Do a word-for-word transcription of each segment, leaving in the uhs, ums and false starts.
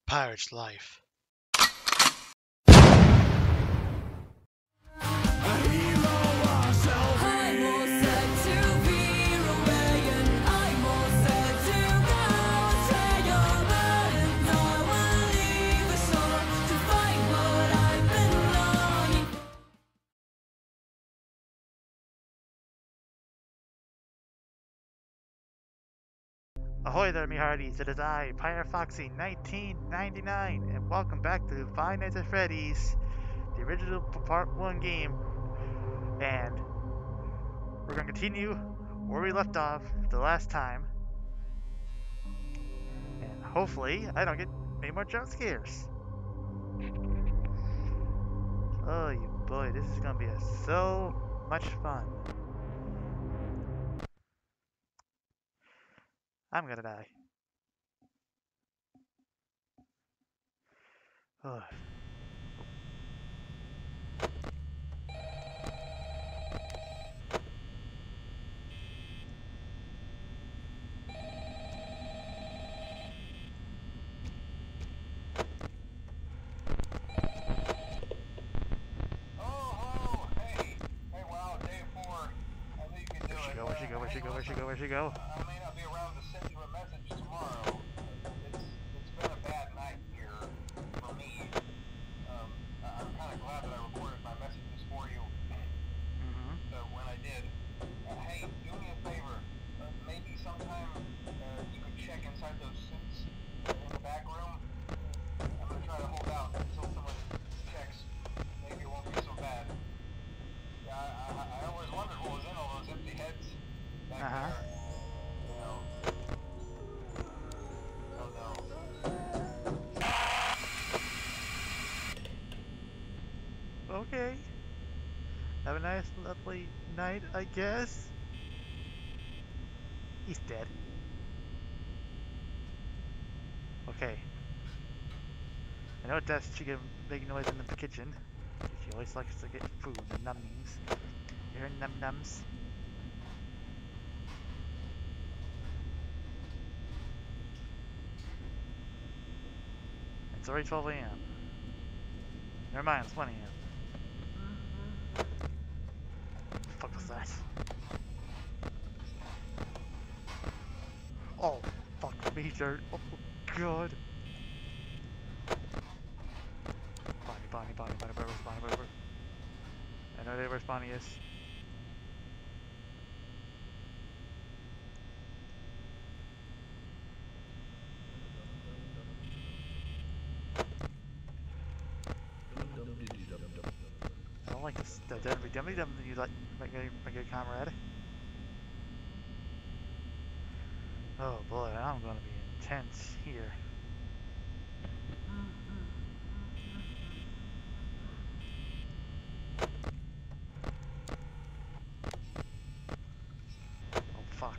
pirate's life. Ahoy there, me hearties! It is I, Pirate Foxy nineteen ninety-nine, and welcome back to Five Nights at Freddy's, the original Part one game. And we're going to continue where we left off the last time. And hopefully, I don't get any more jump scares. Oh, you boy, this is going to be a, so much fun. I'm going to die. Oh. Where'd she go? Where'd she go? Where'd she go? Where'd she go? I may not be around to send you a message tomorrow. It's it's been a bad night here for me. Um, I'm kind of glad that I recorded my messages for you. Mm-hmm. So when I did, uh, hey, do me a favor. Uh, maybe sometime uh, you could check inside those suits in the back room. I'm gonna try to hold out until someone checks. Maybe it won't be so bad. Yeah, I, I, I always wondered what was in all those empty heads. Back Uh-huh. there, you know. Oh no. Okay. Have a nice, lovely night, I guess. He's dead. Okay. I know Death, she can make noise in the kitchen. She always likes to get food and numbings. You hear num nums? It's already twelve A M Never mind, it's one A M What the fuck was that? Oh, fuck me, dirt. Oh, God. Bonnie, Bonnie, Bonnie, Bonnie, where's Bonnie, where, where? I know where Bonnie is. I don't like this. The deadly dummy dum you like my good, my good comrade. Oh boy, I'm gonna be intense here. Oh fuck.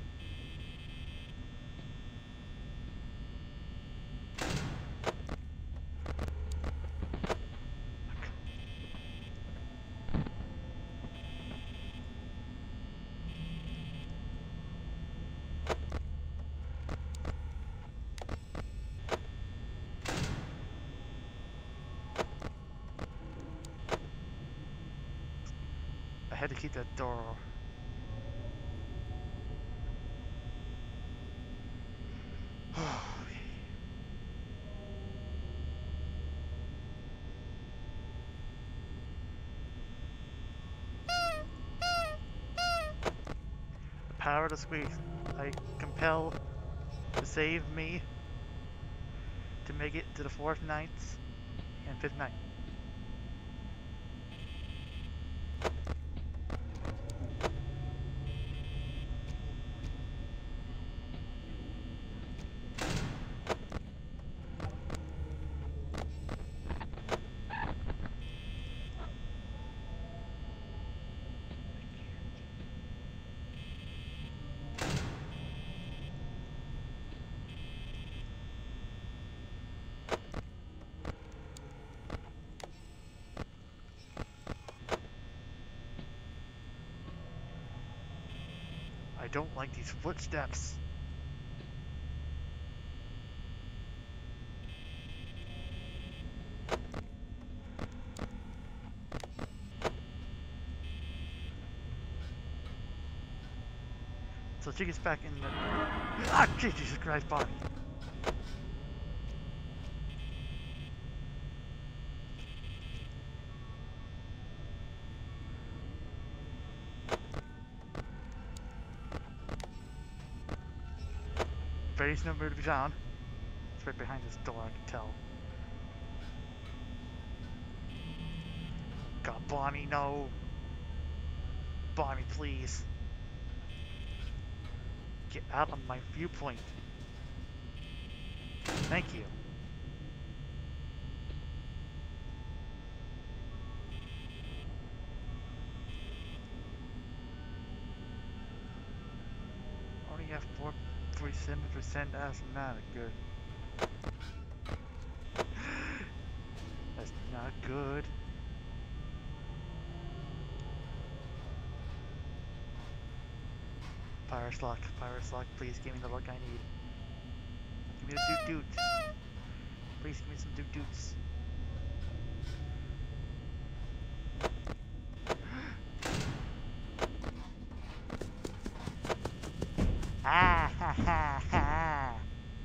I had to keep that door. The power to squeeze. I compel to save me to make it to the fourth night and fifth night. I don't like these footsteps. So she gets back in the... Ah, Jesus Christ, Bonnie. Freddy's nowhere to be found. It's right behind this door, I can tell. God, Bonnie, no. Bonnie, please. Get out of my viewpoint. Thank you. Already have four forty-seven percent. That's not good. That's not good. Pirate's luck, pirate's luck, please give me the luck I need. Give me the doot doot. Please give me some doot doots. Ah ha ha ha!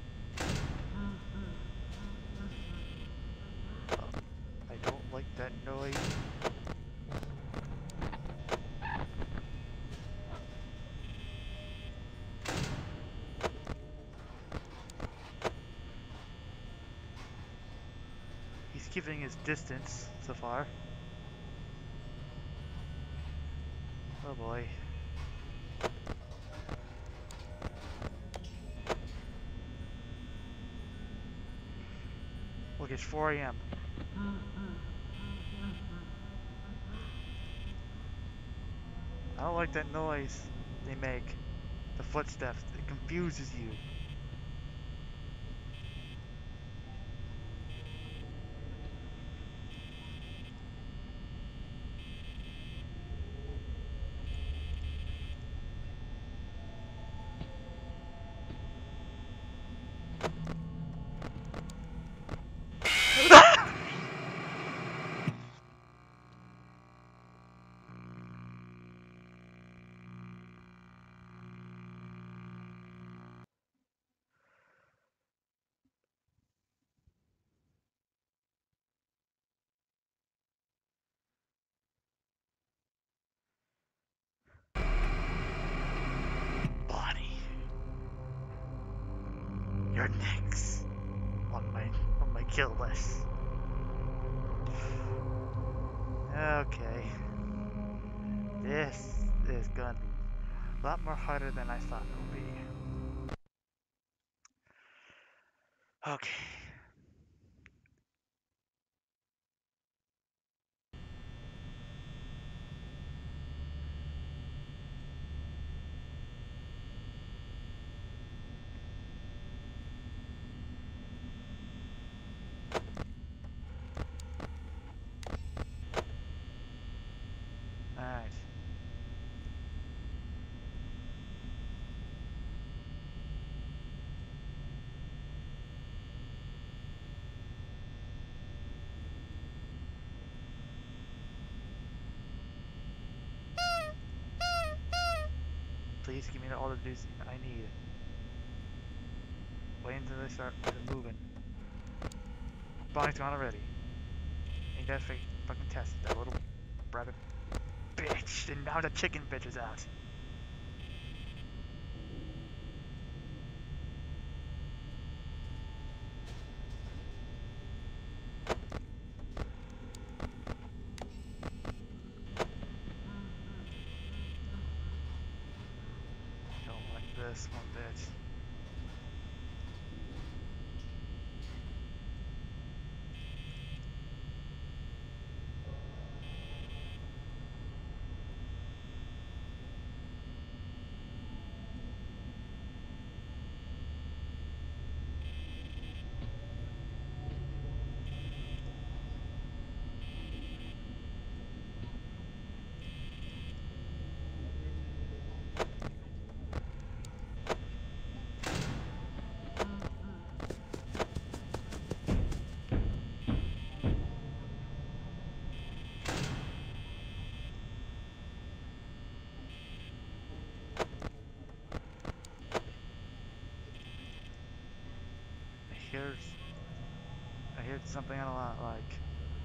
Oh, I don't like that noise. He's keeping his distance so far. Oh boy. Look, it's four A M I don't like that noise they make. The footsteps. It confuses you. Bonnie, you're next on my on my kill list. Okay, this is gonna be a lot more harder than I thought it would be. Okay. Alright. Please give me all the dudes I need. Wait until they start moving. Bonnie's gone already. Ain't that fake fucking test, that little rabbit bitch. And now the chicken bitch is out. Don't like this one bit. hear something a lot like.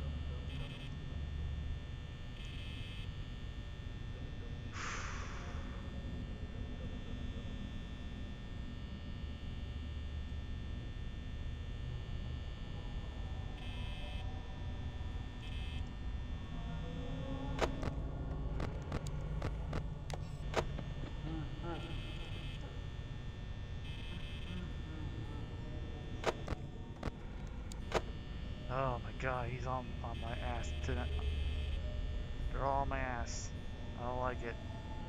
Oh my god, he's on on my ass tonight. They're all on my ass. I don't like it.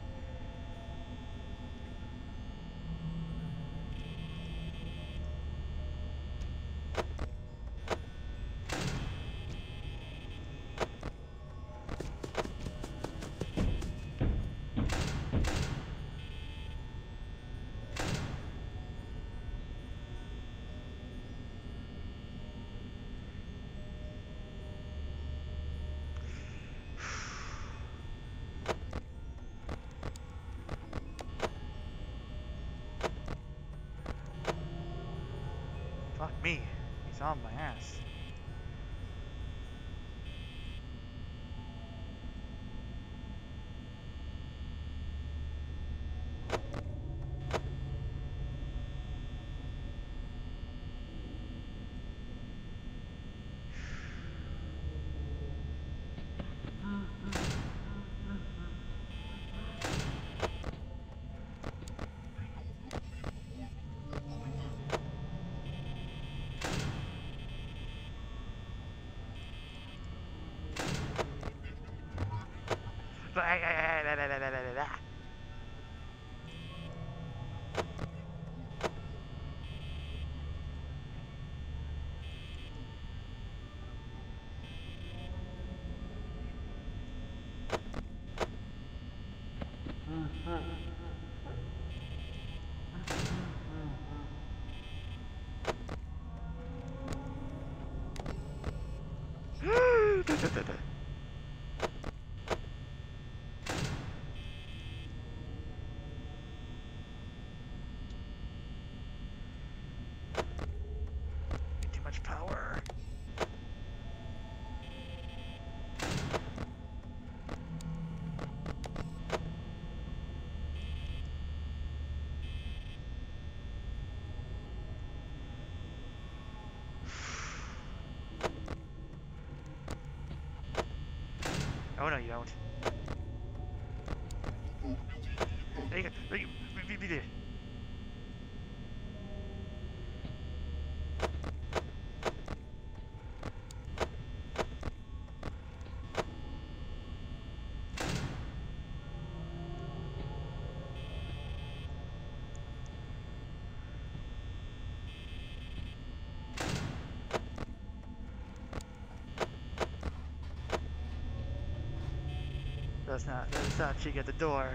Fuck me. He's on my ass. Too much power. Oh no, you don't. There you go. There you be, be there. That's not, that's not cheek at the door.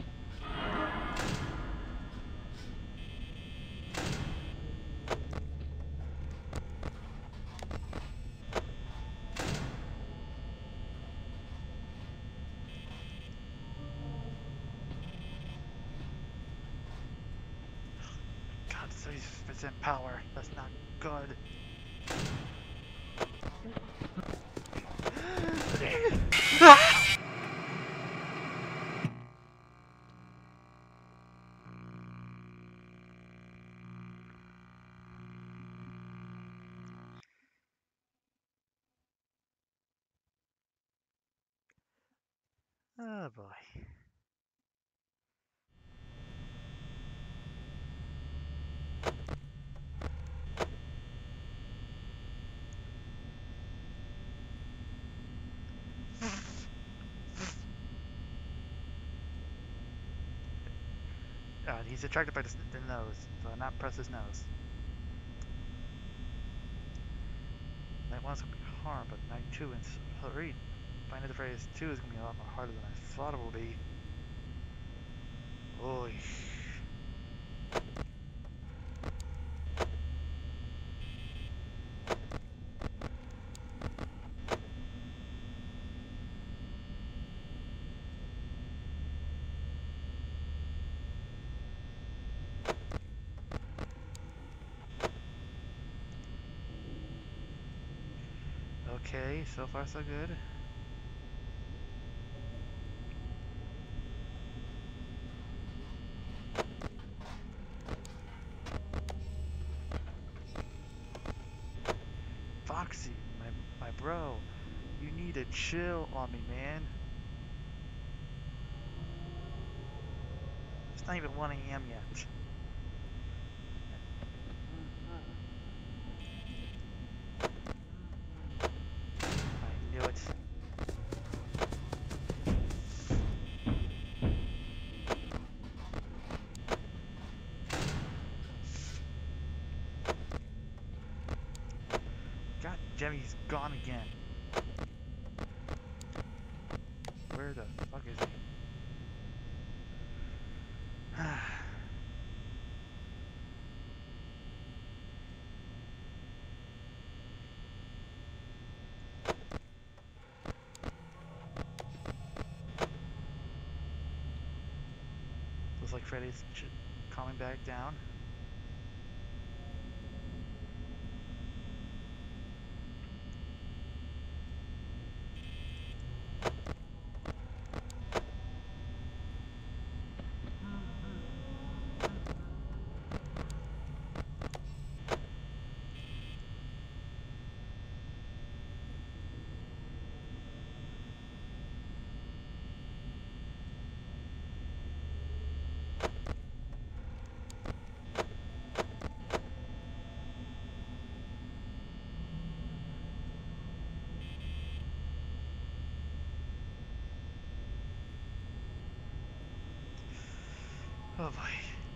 God, thirty percent power. That's not good. Oh boy. Uh, he's attracted by the, the nose, so not press his nose. Night one's gonna be hard, but night two and three, Final the Phrase two is gonna be a lot more harder than I thought it would be. Oy. Okay, so far so good. Foxy, my my bro, you need to chill on me, man. It's not even one A M yet. I knew it. God, Jimmy's gone again. Where the fuck is he? Looks like Freddy's calming back down. Oh boy.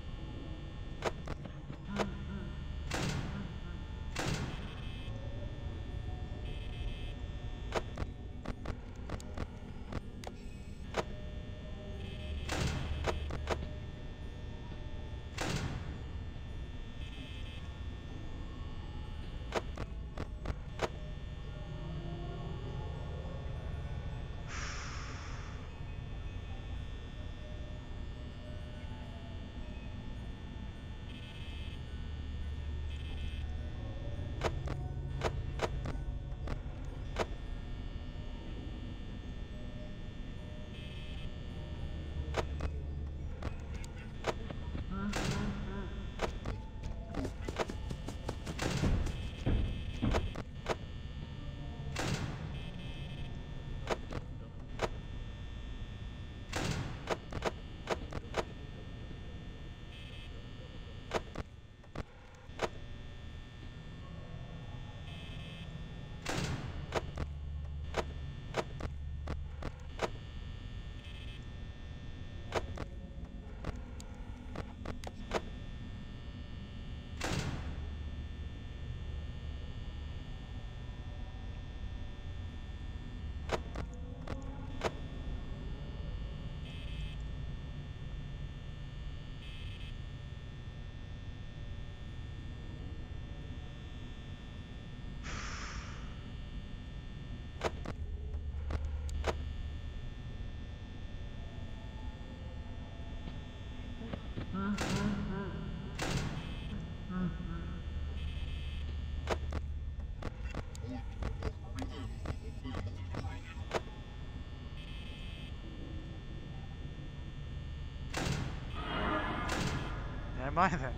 Never mind then.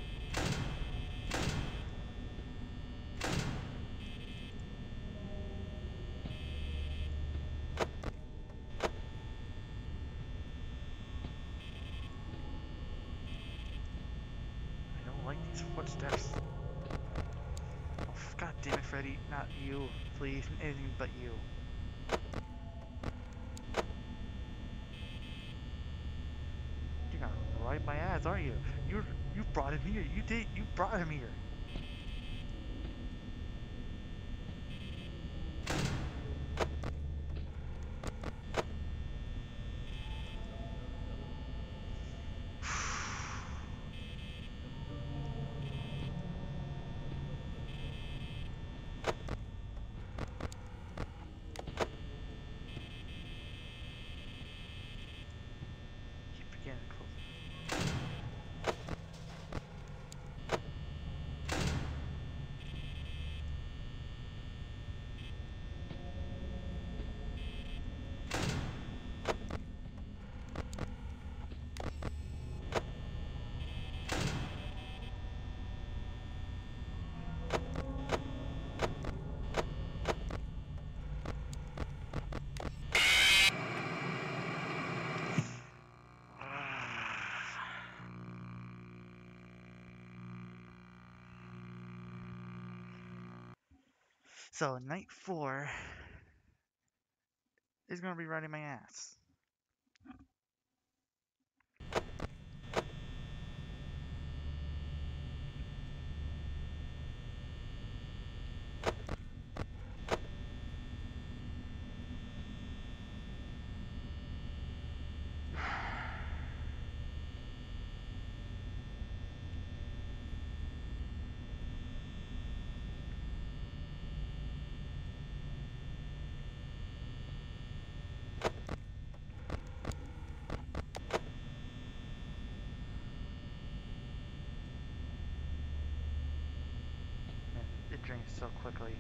I don't like these footsteps. Oh, God damn it, Freddy. Not you. Please, anything but you. You're gonna ride my ass, aren't you? You you brought him here. You did. You brought him here. Keep getting close. So night four is gonna be running my ass. Man, it drinks so quickly.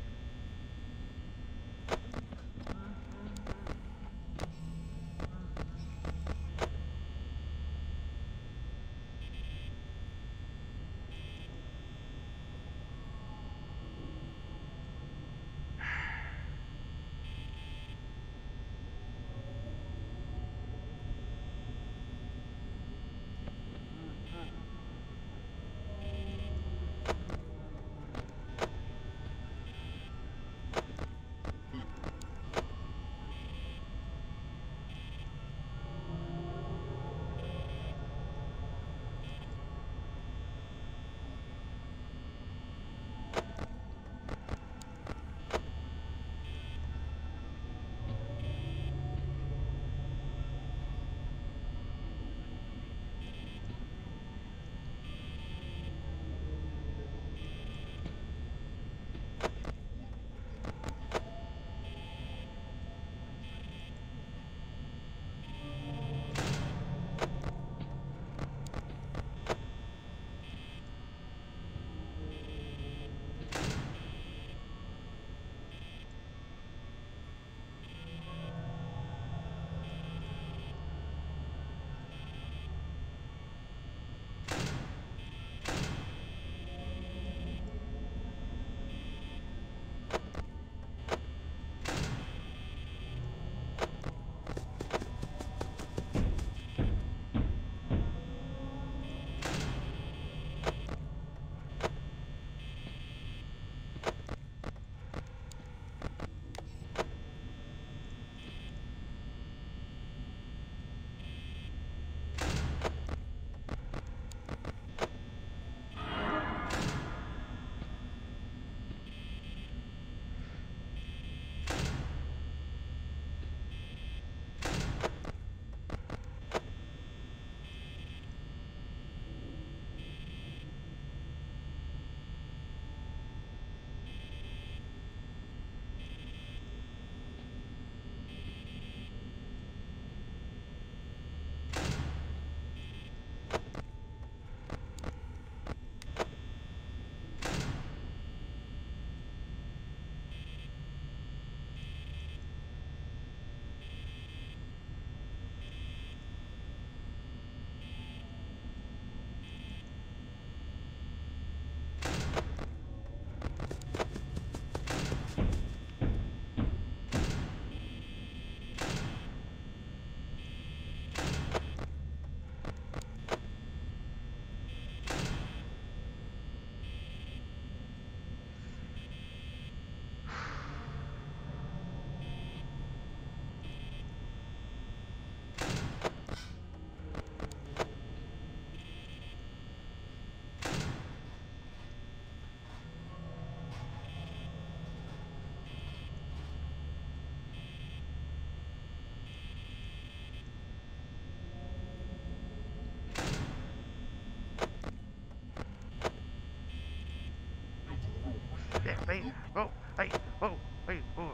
Yeah, wait, whoa, hey, whoa, hey, whoa.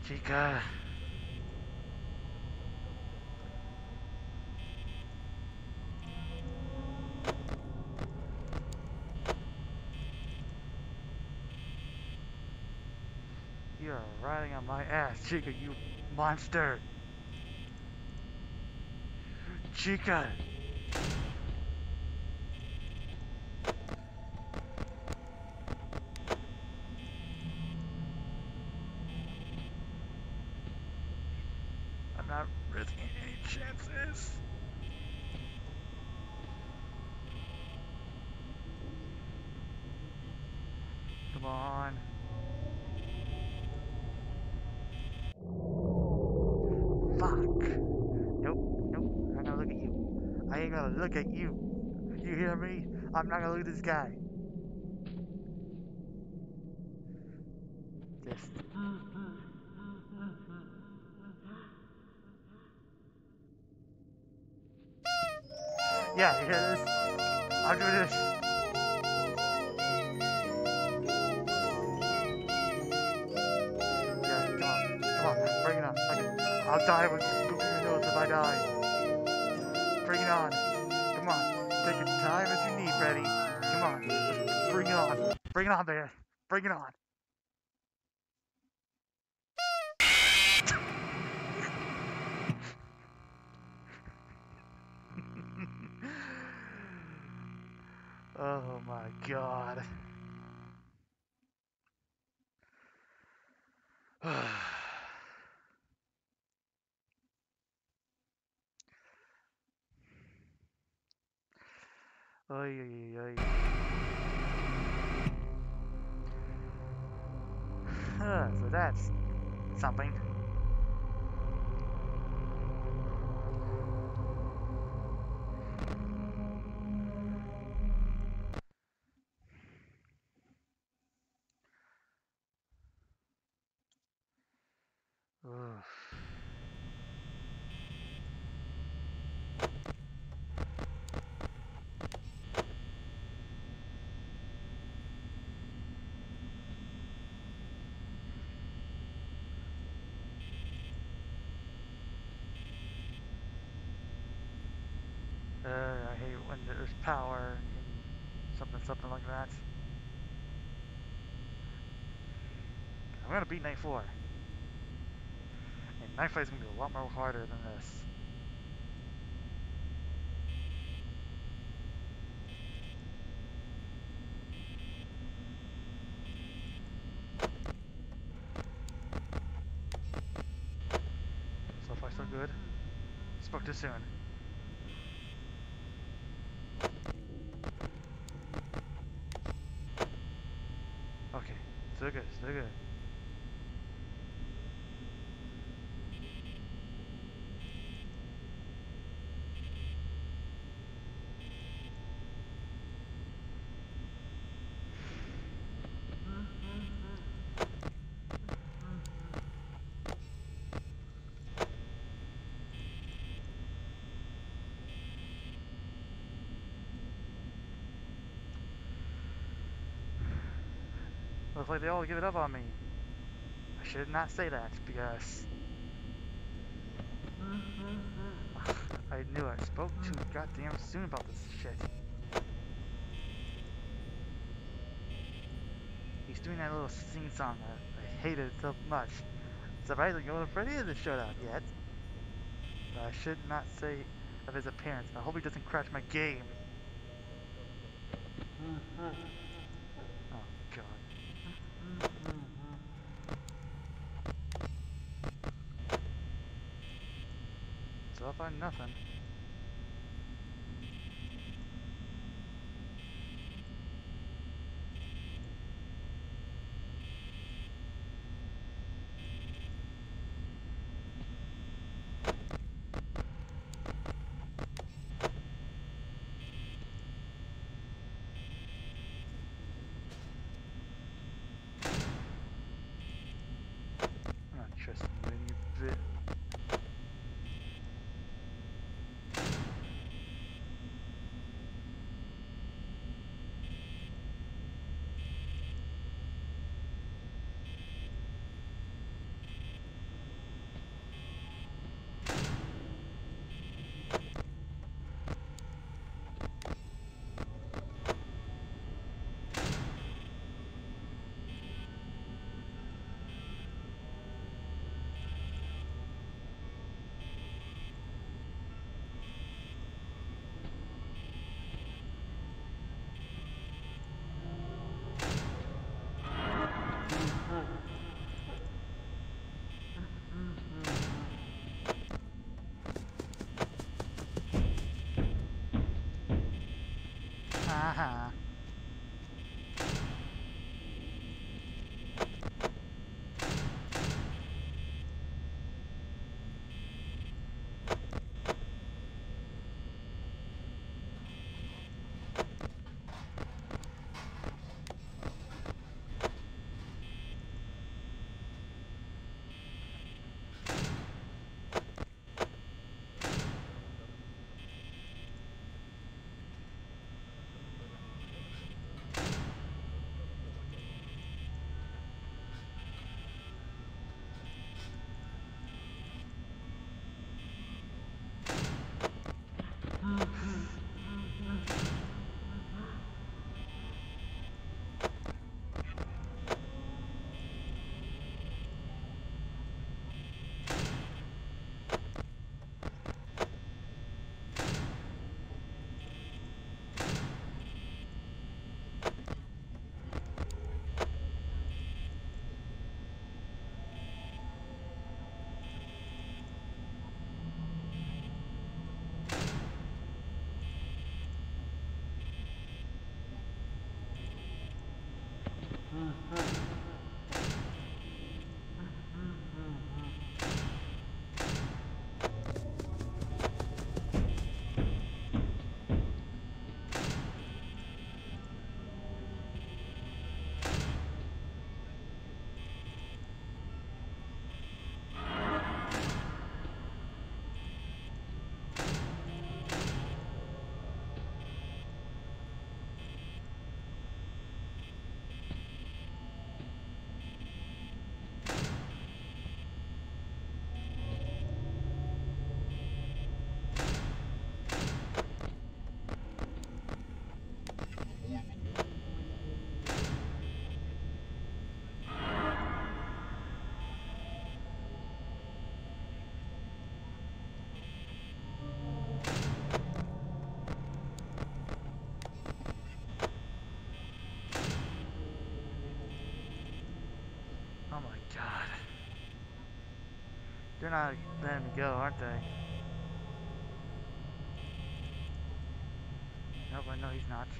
Chica. You're riding on my ass, Chica, you monster. Chica. I'm not risking any chances. Come on. Fuck. Nope, nope. I'm not gonna look at you. I ain't gonna look at you. You hear me? I'm not gonna look at this guy. Just. Yeah, you hear this? I'll do this. Yeah, come on. Come on. Bring it on. Okay. I'll die with booping your nose if I die. Bring it on. Come on. Take your time as you need, Freddy. Come on. Just bring it on. Bring it on there. Bring it on. Oh my god. Oy, oy, oy. Huh, so that's something. Oof. Uh, I hate when there's power and something, something like that. I'm gonna beat night four. And night five is gonna be a lot more harder than this. So far so good. Spoke too soon. Okay, still good, still good. Looks like they all give it up on me. I should not say that because I knew I spoke too goddamn soon about this shit. He's doing that little sing song. I, I hated it so much. Surprisingly, Golden Freddy hasn't showed up yet. But I should not say of his appearance. I hope he doesn't crash my game. Oh god. So far nothing. I'm not trusting you any bit. Haha. Oh my god. They're not letting me go, aren't they? Nope, I know he's not.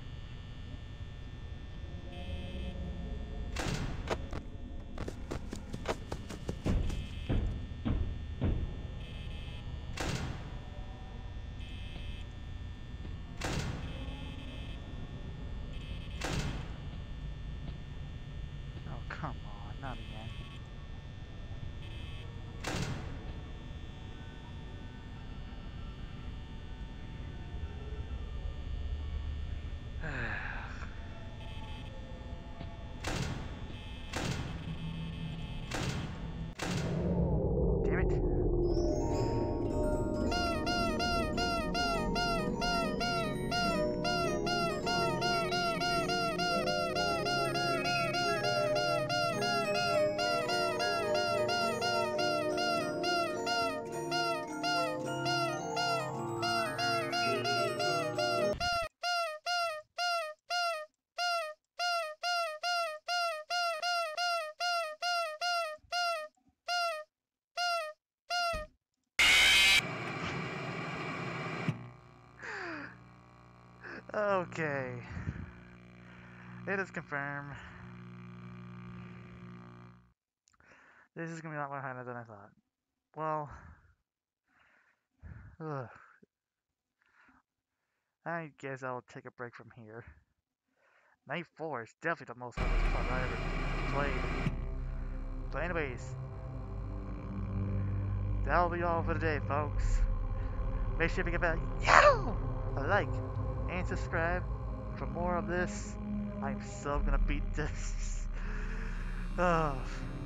Oh, come on, not again. Damn it. Okay. It is confirmed. This is gonna be a lot more harder than I thought. Well, ugh. I guess I'll take a break from here. Night four is definitely the most hardest part I ever played. But anyways, that'll be all for today, folks. Make sure to give a yo! a like and subscribe for more of this. I'm so gonna beat this. Oh.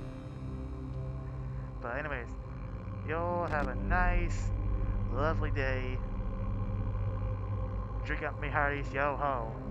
But anyways, y'all have a nice, lovely day. Drink up me hearties, yo ho.